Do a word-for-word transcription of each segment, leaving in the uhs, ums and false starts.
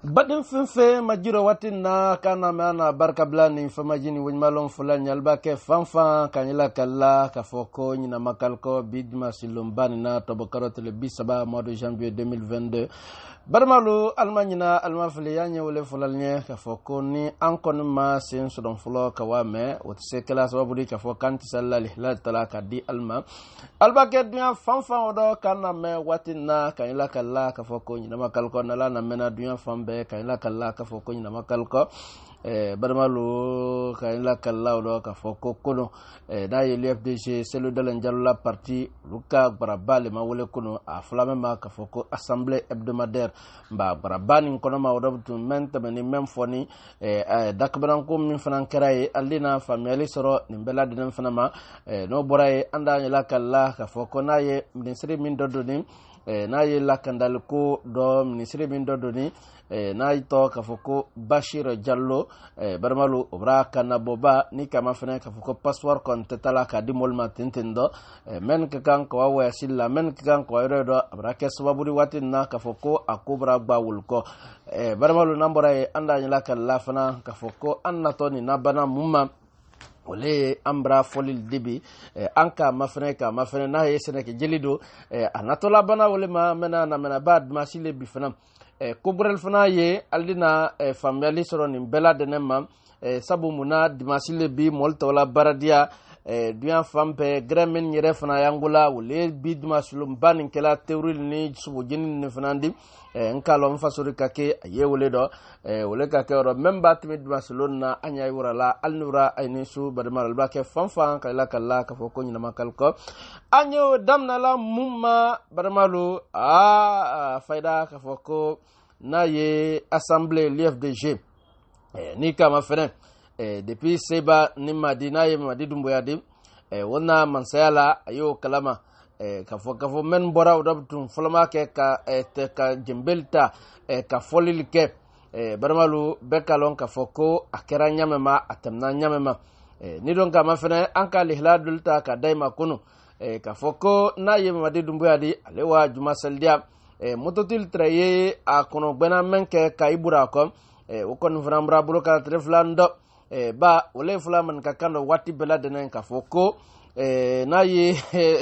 Badin finfe majiro watin na kana mana barka blani famajini wajmalon fulani albake fanfan kanyila kala kafoko nyina makalko bidma silumbani na tobokarot le bisaba mois de janvier deux mille vingt-deux barmalu almanyina almafli yanye wole fulalnya kafoko ni ankon ma sen sodon fulo kawame wotse kala sababu di kafoko kanti sallali la talaka di alma albake dunya fanfan odo kana me watin na kanyila kala kafoko nyina makalko nala na mena dunya fambe kayla kala ka foko nyina makalko eh barmalu kayla kala do ka foko kono eh da ye F D G c'est le de la partie luka barabale ma wole kono a flame ma ka foko assemblée hebdomadaire ba barabani kono ma wodo tu mente ni même foni eh dakbaran ko min fanan karaye alina family soro ni bela de fana ma eh no boraye anda nyala kala ka foko na ye ministre min dodo ni eh na ye lakandal ko do ministre min dodo ni eh na ito kafoko Bashir Jallo eh barmalu obra kana boba ni kama fena kafoko password kon tetala ka dimol matintendo eh men kan ko wa silla men kan ko redo abra ke sababuri watin na kafoko akubra bawul ko eh barmalu nambora e anda nyala kala fana kafoko annatoni nabana mumma ole ambra folil dibi eh, anka mafene ka mafene na yesene ke jelido eh, anatola bana ole ma mena na mena bad masile bi fana eh, kubrel fana ye aldina eh, family soro ni bela denema eh, sabu muna dimasile bi moltola baradia eh, duyan fampe gremen nyere fana yangula ole bi dimasulum banin kela teoril ni subu jinin ni fana ndi eh, nkalo mfasuri kake ye ole do eh, ole kake oro memba timid Barcelona anya yurala alnura aynisu badmal albake fanfan kala kala ka foko nyina makalko anyo damna la mumma badmalu a faida ka foko na ye assemblée L F D G eh, ni kama fene eh, depuis seba ni madina ye Mamady Doumbouya di eh, wona mansayala ayo kalama eh, kafo kafo men bora udabtun fulama ke ka eh, te ka jembelta eh, ka folil ke eh, barmalu bekalon kafo ko akera nyamema atamna nyamema eh, ni don kama fene anka lihladulta ka daima kunu eh, kafo ko na ye Mamady Doumbouya di alewa juma saldia eh, mototil traye a kono bena menke ka ibura ko eh, ukon frambra buloka treflando eh, ba ole fulaman ka kando wati bela denen kafo ko eh na ye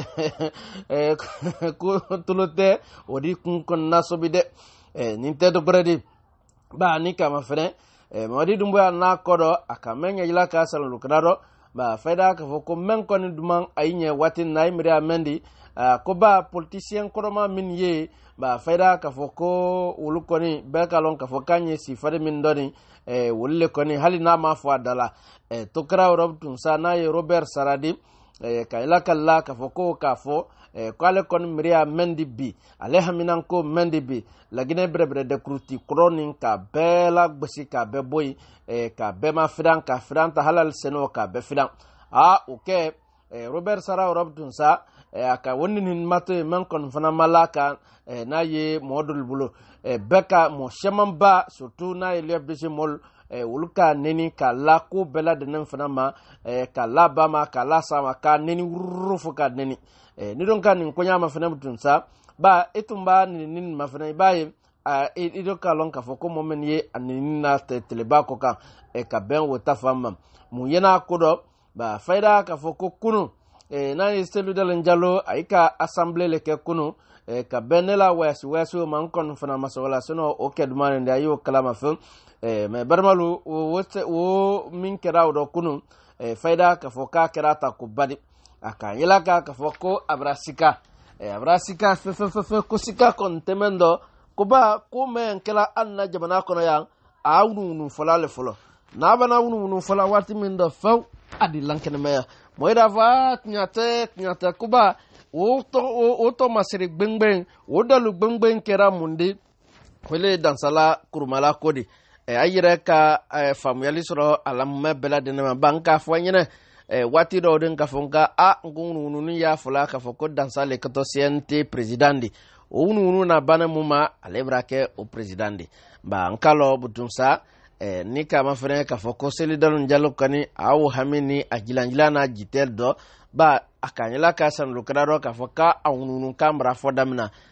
eh ko tulote odi kun kon nasobide eh nintedo bredi ba ni kama fene eh Mamady Doumbouya na kodo akamenya yila ka salon lukado ba faida ka foko men kon duman ayinye watin na imri amendi ko ba politicien koroma min ye ba faida ka foko ulukoni be kalon ka fokanye si fade min doni eh wulle koni halina ma fo dala eh tokra robtun sana ye Robert Saradi eh kayla kala ka foko ka fo eh kwale kon mria mendi bi ale haminan ko mendi bi lagine brebre de kruti kronin ka bela gbosi ka be boy eh ka be ma fidan ka fidan ta halal seno ka be fidan ah okay eh Robert Sara robtun sa eh aka wonin mato men kon fana malaka eh na ye modul bulo eh beka mo shemamba surtout na ye L F D G mol eh uluka neni ka la ko bela de nan fana ma eh ka la bama ka la sama ka neni rufu ka neni eh ni don kan ko nyama fana mutun sa ba etumba ni nin ma fana baye a ido ka lon ka foko momen ye anini na teleba ko ka e ka ben wota fama mu yana kodo ba faida ka foko kunu e na ni selu de njalo aika assemblée le ke kunu e ka benela wesi wesi man kon fana masola sono o kedman nda yo kalama fu e me barmalu wo wo min keraw do kunu e faida ka foka kerata ko badi aka yelaka ka foko abrasika e abrasika fe fe fe ko sika kon temendo ko ba ko men kala anna jamana kono yang awnu nu folale folo na bana wunu nu fola wati min do faw adi lankene meya moyda va nyate nyate ko ba o to o to masiri gbengben o dalu gbengben kera mundi kwele dansala kurumala kodi e ayire ka e, famuyali soro alamume bela de na banka fonyene e, wati do den ka fonka a ngunu nunu ya fula ka foko dansale kato siente presidenti o nunu na bana muma alebrake o presidenti ba nkalo butunsa e, ni ka mafere ka foko selidal njalo kani au hamini ajilanjila na jitel do ba akanyela ka san lukrado ka foka aununu kamra fodamna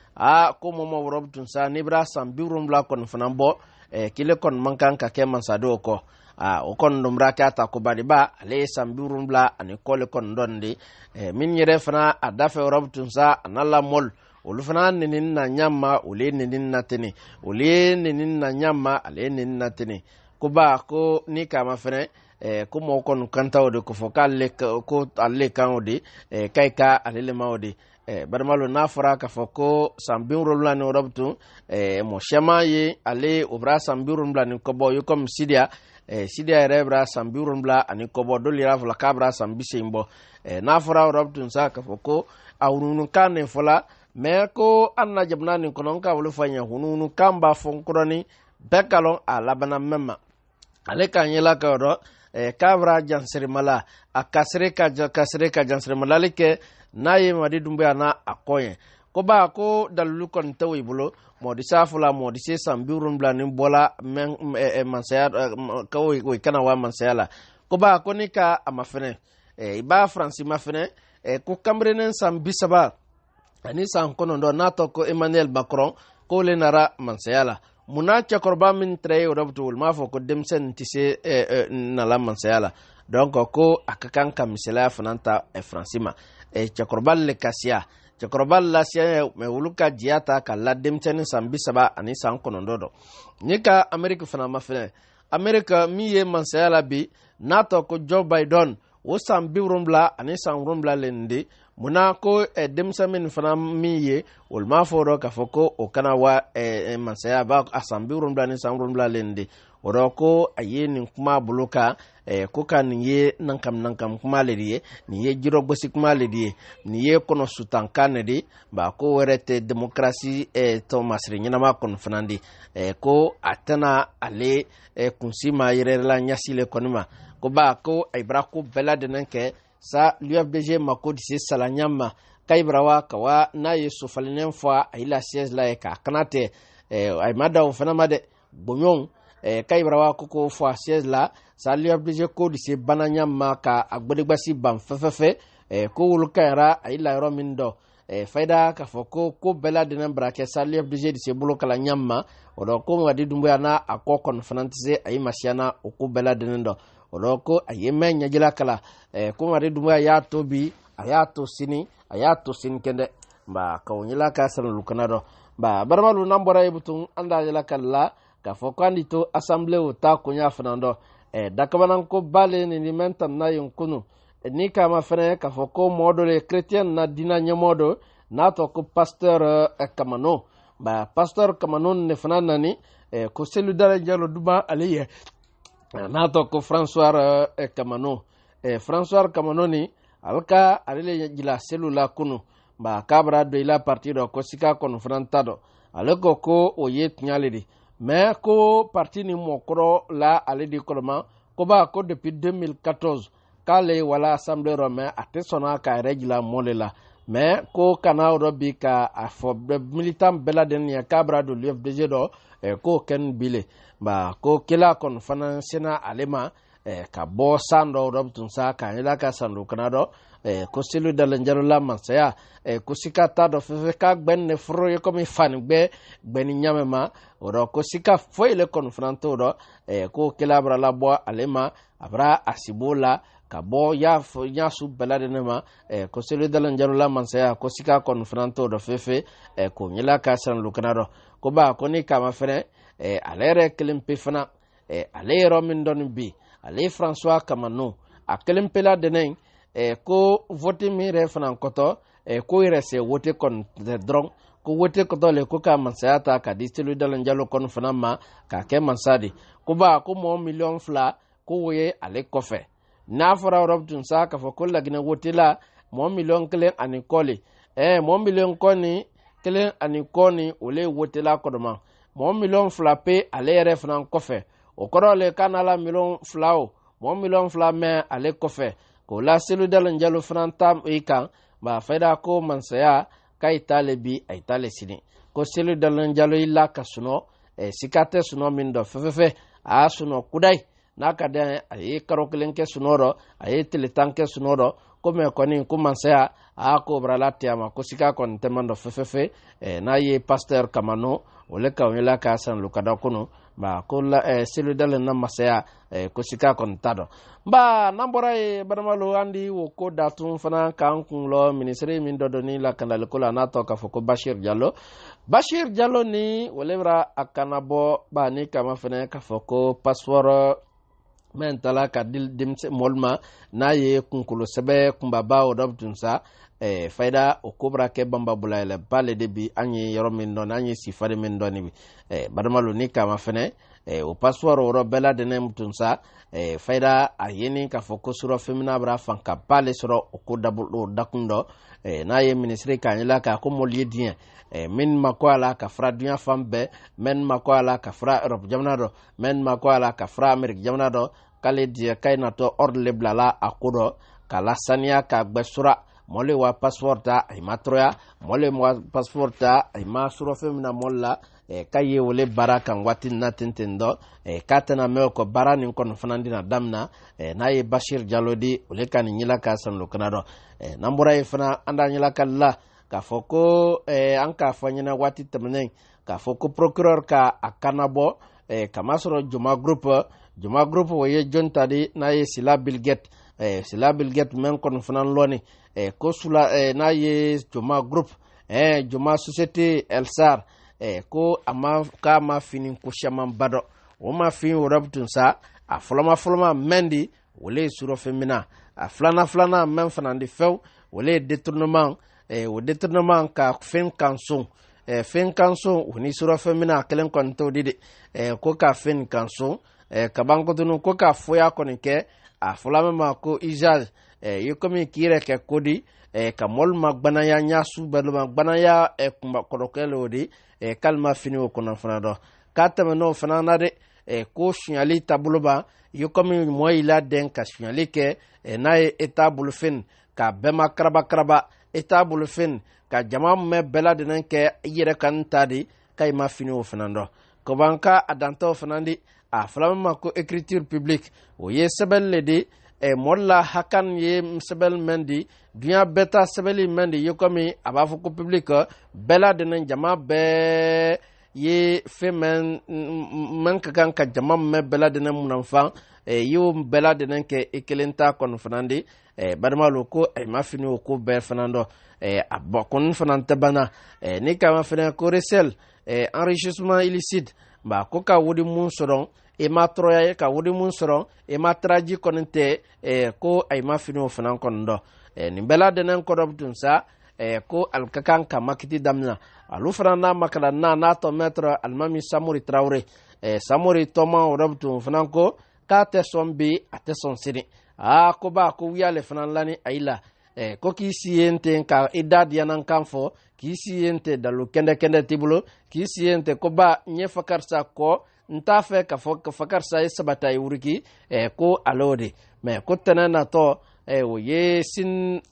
a ko mo mo rob tun sa ni bra sam biurum la kon fana bo e kile kon mankan ka ke man sado ko a o kon dum raka ta ko badi ba ale sam biurum la ani kole kon dondi e min yere fana adafe rob tun sa analla mol olu fana ninin na nyamma ule ninin na tini ule ninin na nyamma ale ninin na tini ko ba ko ni kama fene e ko mo kon kanta o de ko fokalle ko alle kan o de e kayka ale le mawdi e barmalo na fara ka foko sambiru lani robtu e mo shema ye ale obra sambiru lani ko bo yo kom sidia e sidia rebra sambiru la ani ko bo do lira fla kabra sambise imbo e na fara robtu sa ka foko awrunu kan fola me ko anna jabna ni konon ka wolu fanya hununu kamba fonkroni bekalon a labana memma ale kan yela ka ro e kabra jansere mala akasre ka kasre ka jansere mala like naye Mamady Doumbouya na akoye ko ba ko dalulu kon tawi bulo modi safula modi se sambirum blanin bola men e mansaya ko we kana wa mansaya ko ba ko nika amafene e ba France mafene e ko kamrenen sambisaba ani san kono ndo nato ko Emmanuel Macron ko le nara mansayala muna chakorba min trey robtul mafo ko demsen tise e, e, na la mansayala donc ko akakan kamisela fananta e francima e chakorba le kasia chakorba la sia me wuluka jiata ka la demsen sambisaba ani san kono ndo nika America fana mafene America miye mansayala bi nato ko Joe Biden wo sambi rumla ani san rumla lendi muna ko e demsamin fana miye ol ma foro ka foko o kana wa e, e mansaya ba asambi rumla ni san rumla lendi oro ko ayeni kuma buluka e ko kan ye nankam nankam kuma lediye ni ye jiro gosi kuma lediye ni ye kono sutan kanedi ba ko werete demokrasi e to masri nyina ma kon fanandi e ko atana ale e kunsima yerela nyasile konima ko ba ko ibra ko beladenen ke sa l'U F D G mako dise salanyama kaibrawa kawa na yesu falinen fa ila siège la ka kanate e ay mada o fana made bonyon e kaibrawa ko ko fa siège la sa l'U F D G ko dise bananyama ka agbode gbasi bam fefefe e ko wul kaira ila ro mindo e faida ka foko ko beladenen brake sa l'U F D G dise bulo kala nyama o do ko Mamady Doumbouya na akoko fanantise ay masiana o ko beladenen do oloko ayeme nyajila kala eh ko Mamady Doumbouya ya tobi ayato sini ayato sin kende ba kawnyila ka san lukanado ba barmalu nambora ibutun anda jila kala ka fokandi to assemblée o ta kunya fanando eh dakabanan ko bale ni mentan na yunkunu e, ni kama fene ka foko modo le chrétien na dina nyamodo na to ko pasteur eh, kamano ba pasteur kamano ne fanana ni eh, ko selu dala jalo duba aliye nato ko François e Kamano e François Kamano ni alka alele jila selula kunu ba kabra do ila partido ko sika konfrontado aleko ko oyet nyalidi mais ko parti ni mokro la aledi kolma ko ba ko depuis deux mille quatorze kale wala assemblée romaine atesona ka regla molela mais ko kana robi ka afo militant beladen ya kabra do l'U F D G do e ko ken bile ba ko kila kon financena alema e ka bo sando robtun sa ka ila ka sando kanado e ko silu dal njarula mansaya e ko sikata do fe ka gben ne fro ye ko mi fan gbe gben nyamema oro ko sika foile kon franto do e ko kila bra la bo alema abra asibola ka bo ya fo nya su beladenema e ko silu dal njarula mansaya ko sika kon franto do fefe e ko nyila ka sando kanado ko ba ko ni kama fere e alere kelimpe fana e alero min don bi ale François Kamano a kelimpe la denen e ko vote mi re fana koto e ko irese wote kon de drong ko wote koto le ko ka mansata ka distelu dal njalo kon fana ma ka ke mansadi ko ba ko mo million fla ko woye ale kofe na fara robtun sa ka fo ko lagina wote la mo million kelen ani koli e mo million koni kelen ani koni ole wote la kodoma mo million flape ale yere fran kofe o koro le kanala million flao mo million flame ale kofe ko la selu dal njalo fran tam ikan ba faida ko mansaya kai tale bi ay tale sini ko selu dal njalo illa kasuno e sikate suno mindo fefefe a suno kudai naka de ay karo kelenke sunoro ay teletanke sunoro comme koni kumansaya a ko brala tiama ko sika kon temando fefefe e na ye pasteur kamano ole ka wela ka san lukada kuno ba ko la e selu dal na masaya e ko sika kon tado ba nambora e badamalo andi wo ko datum fana kan kun lo ministre min dodoni la kanal ko la nato ka foko Bashir Diallo Bashir Diallo ni wolebra akanabo ba ni kama fana ka foko passeport men tala ka dil dimse molma na ye kunkulo sebe kumbaba o dobtunsa e faida o kubra ke bamba bulaile bale debi anyi yoro min don anyi sifare min doni bi e badamalu ni kama fene e o passeport o robela de nem tunsa e faida ayeni ka foko suro femina bra fanka bale suro o ko dabul dakundo e na ye ministre kanila ka ko molye dien e min makwala ka fra dunya fambe men makwala ka fra Europe jamnado men makwala ka fra Amerique jamnado kale dia kayna to ordre blala akudo kala sania ka gbesura mole wa passporta ay matroya mole wa passporta ay masuro femina molla e kaye wole baraka ngwatin na tentendo e katana me ko barani kon fanandina damna e naye Bashir Diallo di wole kan nyila ka san lokanado e nambura e fana anda nyila kala ka foko e anka fanyina wati temnen ka foko procureur ka akanabo e kamasoro juma group juma group woye jontadi naye sila bilget e sila bilget men kon fanan loni e ko sula e naye juma group e juma société elsar e ko ama ka ma finin ko shaman bado o ma fin worabtun sa a flama flama mendi wole suro femina a flana flana men fanandi few wole détournement e o détournement ka fin kanson e fin kanson woni suro femina kelen kon to didi e ko ka fin kanson e kabanko tunu ko ka foya konike a flama ma ko ijaz e yokomi kire ke kodi e kamol magbana ya nyasu belu magbana ya e kuma korokelo di e kalma fini o kono fana do katama no fana na de e ko shunyali tabuluba yokomi moyila den ka shunyali ke e na e etabulu fin ka bema kraba kraba etabulu fin ka jama me bela de nanke yere kan tadi kay ma fini o fana do ko banka adanto fana di a flama ko écriture publique o ye sebel le di e molla hakan ye sebel mendi dunya beta sebeli mendi yokomi abafu ko public bela de jama be ye femen man kan ka jama me bela de munanfa e yo bela de ke ekelenta kon fanandi e badmalu ko e mafini ko be fanando e abokon fanante bana e ni kama fena ko resel e enrichissement illicite ba ko ka wodi mun soron e ma troya ka wodi mun soron e ma traji konente e ko ay ma fino fanan kondo e ni bela denen ko dobtun sa e ko alkakan ka makiti damna alu frana makala na na to metro almami samuri traure e samuri toma dobtun fanan ko ka te sombi ate son siri a ko ba ko wiale fanan lani ayla e ko ki siente ka idad yanan kanfo ki siente dalu kende kende tibulo ki siente ko ba nye fakarsa ko nta fe ka fo ka fakar sa sabata yuriki e ko alode me ko tanana to e wo ye sin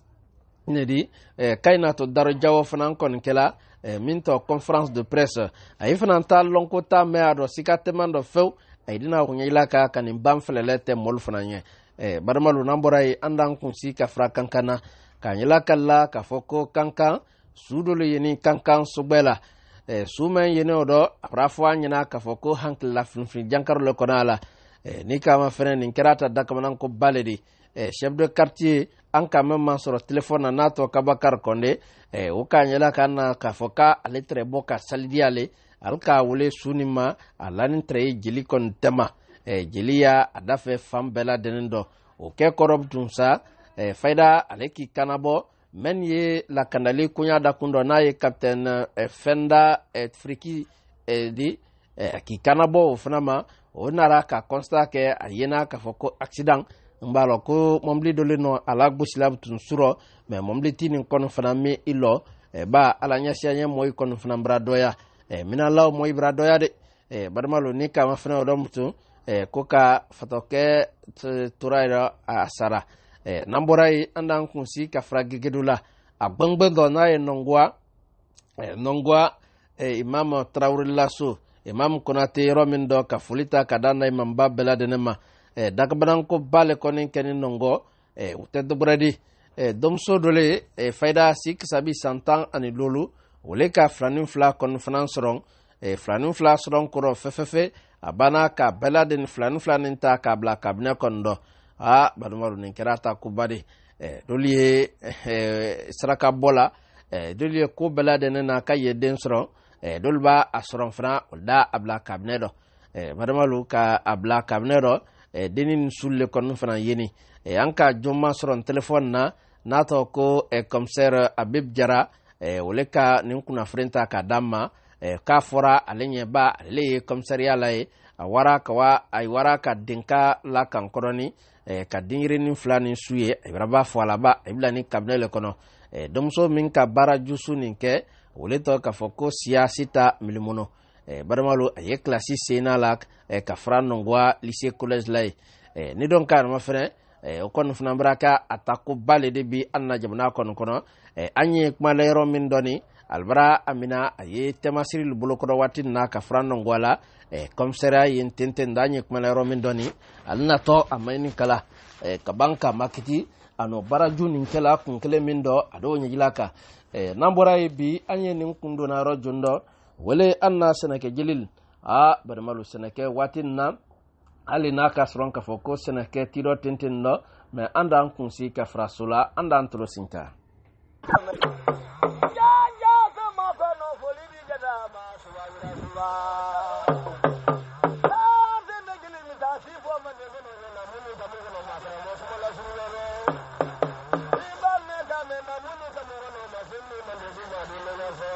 nedi e kayna to daro jawo fanan kon kela e minto conférence de presse ay fanan ta lonko ta me ado sikate mando few ay dina ko nyila ka kanim bam flelete mol fananye e barmalu namboray andan kun sika fra kankana kanyila kala ka foko kankan sudolo yeni kankan subela e sumen yene odo rafwa nyina ka foko hankil la fin jankar le konala e ni kama fene ni kerata dakamanan ko baledi e chef de quartier an ka memma soro telephone na to kabakar konde e o kanyela kana ka foka aletre boka salidiale alka wole sunima alanin tre jili kon tema e jiliya adafe fambela denendo o ke korob tunsa e faida aleki kanabo men ye la kanali kunya da kundo na ye captain e fenda et friki e di e ki kanabo funama o nara ka constat ke ayena ka foko accident mbalo ko momli dole no ala gusilab tun suro me momli tinin kon fana mi ilo e ba ala nyasya nya moy kon fana bradoya e mina law moy bradoya de e badmalo ni ka ma fana odomtu e koka fatoke turaira asara e namborai andan kunsi ka fragigedula agbangbango na e nongwa e nongwa e imam Traoré lasso imam konate romindo ka fulita kadana imam babela denema e dakbanan ko bale konin kenin nongo e utedo bradi e domso dole e faida sik sabi santan ani lolu wole ka flanin fla conference rong e flanin fla sron koro fefefe abana ka beladen flanin flanin ta ka bla kabne kondo a badmaru nin kerata kubade e doliye e saraka bola e doliye ko beladen na ka yeden sron e dolba asron fra da abla kabne do e badmalu ka abla kabne do e denin sulle kon fana yeni e anka jomma sron telephone na nato ko e commissaire Abib Jara e woleka nin kuna frenta ka damma e ka fora alenye ba le commissariat la e awara ka wa ay wara ka dinka la kan koroni e ka dingire nin flani suye e braba fola ba e blani kabnele kono e domso min ka bara jusu nin ke woleto ka foko siasita milimono e barmalu ay classe senalak e ka frano ngwa lycée collège lay e ni don kan ma frère e o kon funa braka atako bale de bi anna jamna kon kono e anye kmalero min doni albara amina aye temasiril bulokoro watin na ka frano ngwala e komsera yin tenten danye kmalero min doni alna to amaini kala e ka banka makiti ano baraju nin kala kun kele min do ado nyilaka e nambora bi anye nin kundo na rojundo wale anna senake jilil a barmalu senake watin na ali naka sron ka foko senake tiro tintin no me andan kunsi ka frasula andan tro sinta ya ya sama kono folidi jada ma subhana subhana ah de me gili mi ta si fo ma de no na munu da mo no ma sa mo so la su ro ni ba me da me na munu da mo no ma se mi ma de ba de no so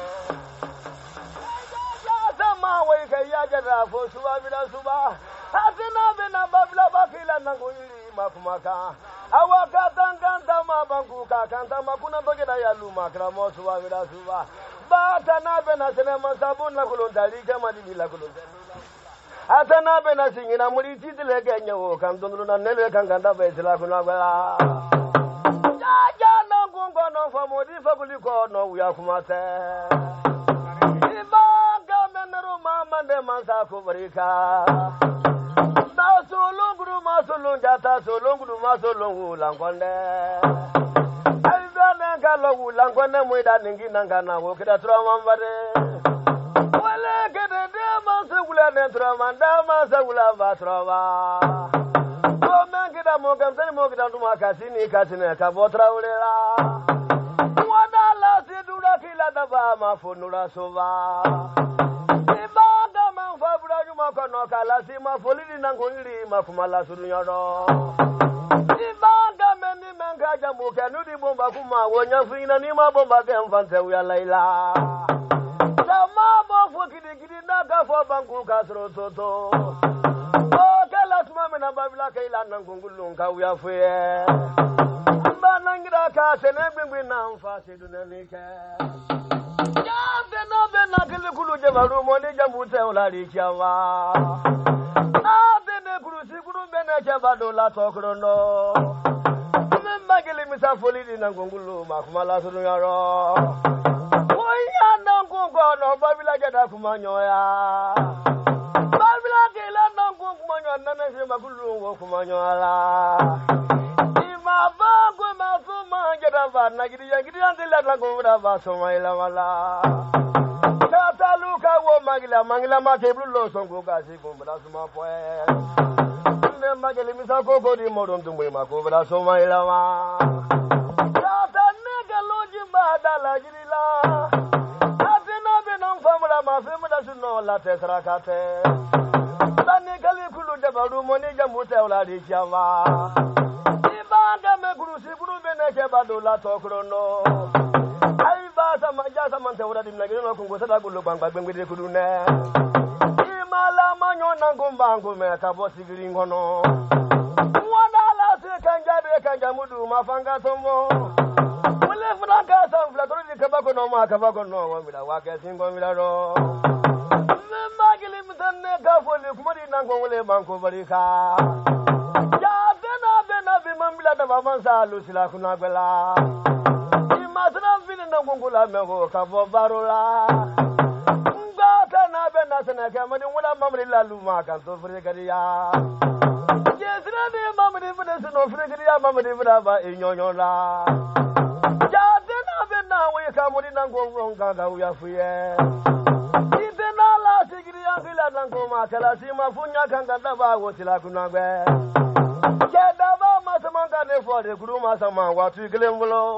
ya sama we ka ya jada fo subhana subhana Atina bena babla bakila nanguli makumaka awaka tanganta mabangu kakanta makuna bageda ya luma kramo suwa vida suwa bata na bena sene masabun la kulondali kama di la kulondali atana bena singina muri titile kenya o kandondru na nele kanganda besela kuna bela ja ja nangungo no famodi fakuliko no uya kumate ibanga menero mama de mansa kubrika Solonguru masolong jata solonguru masolong langkonde Aizana kalau langkonde muida ningi nangana wo kita trauma mbade Wale kede de masugula de trauma da masugula ba trauma Ko men kita mo kamsani mo kita tuma kasini kasine ka botra ulela Wada la sidura kila daba mafunura sova kono kala sima folidi nangoli mafumala surunyodo ibanga meni menga jamu kenudi bomba kuma wonya fina ni mabomba kemfante uya laila sama bo fokidi gidi naga fo banku kasro toto o kala tuma mena babila kaila nangungulun ka uya fuye banangira ka senebingwi na mfasi dunanike Bena bena kile kulu jebaru moni jambute ulari kiawa na bene kulu sikuru bene jabado la tokrono memba kile misafoli di nangungulu makumala sunu yaro oya nangungo no babila jada kumanyoya babila kile nangungo kumanyo nana se makulu wo kumanyola ima bangu mafuma jada bana gidi gidi andila nangungu ba somaila wala Luka wo magila mangila makeblu lo songo kasi kumbra suma poe ne mageli misako ko di modon tumwe mako bra soma ilawa tata nega loji badala jirila atena benam famula mafemda sunno la tesrakate tani kali kulu de baru moni jamute wala di chama ibanga me guru sikuru beneke badola tokrono sama jasa mante ura dimna gino kungo sada gulo bangba bengwe kudune imala manyo nangomba ngome ka bosi giringono wana la se kanja de kanja mudu mafanga sombo wale franka sam flatoro di kabako no ma kabako no wa mira wa ke singo mira ro magili mtanne ka fole kumari nango wale banko barika ya bena bena bi mambila da bamansa lusila kuna gbela Masana vini na ngungula mengo kabo barola Ngata na bena sana ka mani wala mamri la luma kan to frigariya jesra de mamri bada suno frigariya mamri bada ba inyo la ja de na be na we ka muri nan go ron ka ga uya fuye ite na la sigiriya bila nan go ma kala si ma funya kan ga da ba wo sila kunagbe ke da ba ma sama ka ne fo de guru ma sama wa tu gilembulo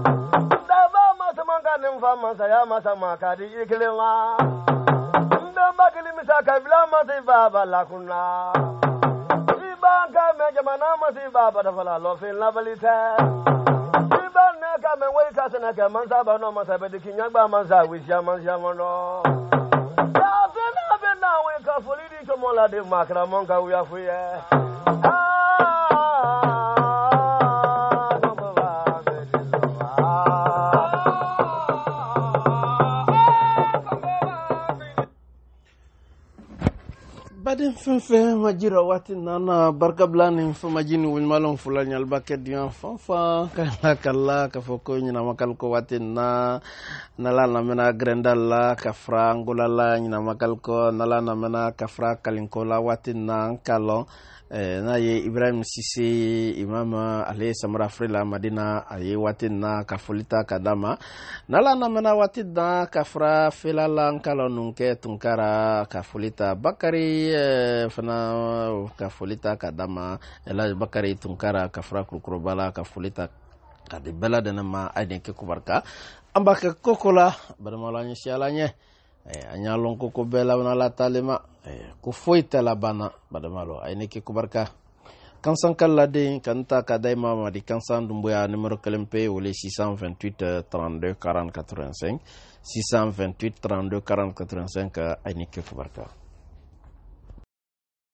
Nimfa masaya masama kadi ikilema ndamba kilimisa kabila masi baba lakuna ibanga mejamana masi baba dafala lofin labalite ibanga kame weka sana ke mansa ba no masa be dikinyagba mansa wisha mansa mono ya fena bena weka folidi komola de makra monka uya fuye Baden fenfe majira wati nana barka blani fo majini wul malon fula nyal baket dian fanfa kala kala ka foko nyina makal ko wati na nala na mena grendal la ka fra ngola la nyina makal ko nala na mena ka fra kalinko la wati na kalon eh, na ye Ibrahim Sisi imam ale samra frila madina aye watin na kafolita kadama nala na mena watin na kafra filala kalon nunke tunkara kafolita bakari eh, fana kafolita kadama ela bakari tunkara kafra kukrobala kafolita kadi bela dana ma aiden ke kubarka ambaka kokola barmalanya sialanya eh anyalon koko bela na la talema eh ku foita la bana badamalo ayne ke kubarka Kansan kallade kanta kadai Mamady Kansan Doumbouya numéro kelempe wole six cent vingt-huit trente-deux quarante quatre-vingt-cinq six cent vingt-huit trente-deux quarante quatre-vingt-cinq ayne ke kubarka